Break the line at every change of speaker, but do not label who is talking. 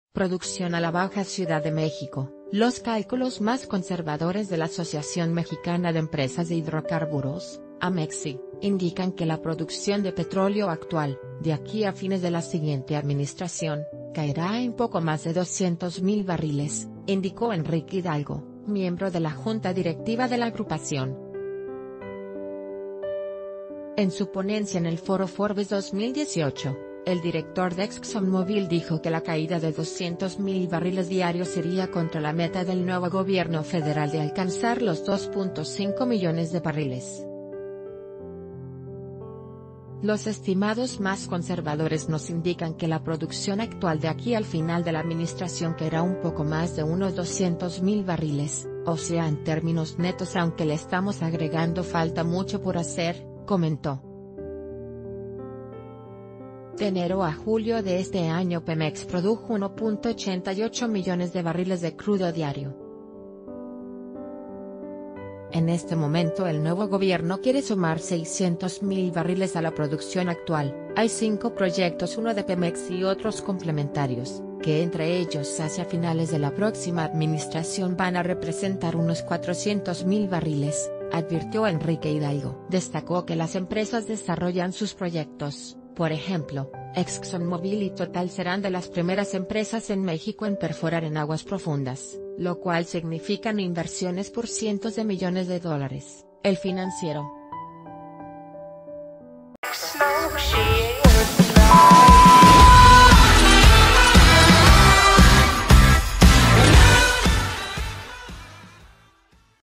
Producción a la Baja Ciudad de México. Los cálculos más conservadores de la Asociación Mexicana de Empresas de Hidrocarburos, AMEXHI, indican que la producción de petróleo actual, de aquí a fines de la siguiente administración, caerá en poco más de 200,000 barriles, indicó Enrique Hidalgo, miembro de la Junta Directiva de la agrupación. En su ponencia en el Foro Forbes 2018, el director de ExxonMobil dijo que la caída de 200,000 barriles diarios sería contra la meta del nuevo gobierno federal de alcanzar los 2.5 millones de barriles. Los estimados más conservadores nos indican que la producción actual de aquí al final de la administración caerá un poco más de unos 200,000 barriles, o sea en términos netos, aunque le estamos agregando falta mucho por hacer, comentó. De enero a julio de este año Pemex produjo 1.88 millones de barriles de crudo diario. En este momento el nuevo gobierno quiere sumar 600,000 barriles a la producción actual. Hay 5 proyectos, uno de Pemex y otros complementarios, que entre ellos hacia finales de la próxima administración van a representar unos 400,000 barriles, advirtió Enrique Hidalgo. Destacó que las empresas desarrollan sus proyectos. Por ejemplo, ExxonMobil y Total serán de las primeras empresas en México en perforar en aguas profundas, lo cual significan inversiones por cientos de millones de dólares. El Financiero.